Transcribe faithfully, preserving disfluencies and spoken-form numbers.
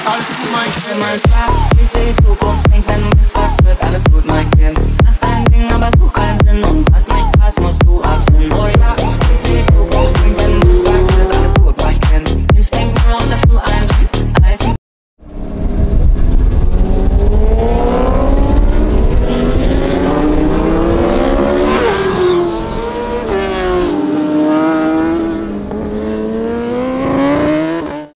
Alles gut, mein Kind. In meinem Schlaf, ich seh die Zukunft, denk, wenn du mich fragst, wird alles gut, mein Kind. Mach dein Ding, aber such keinen Sinn und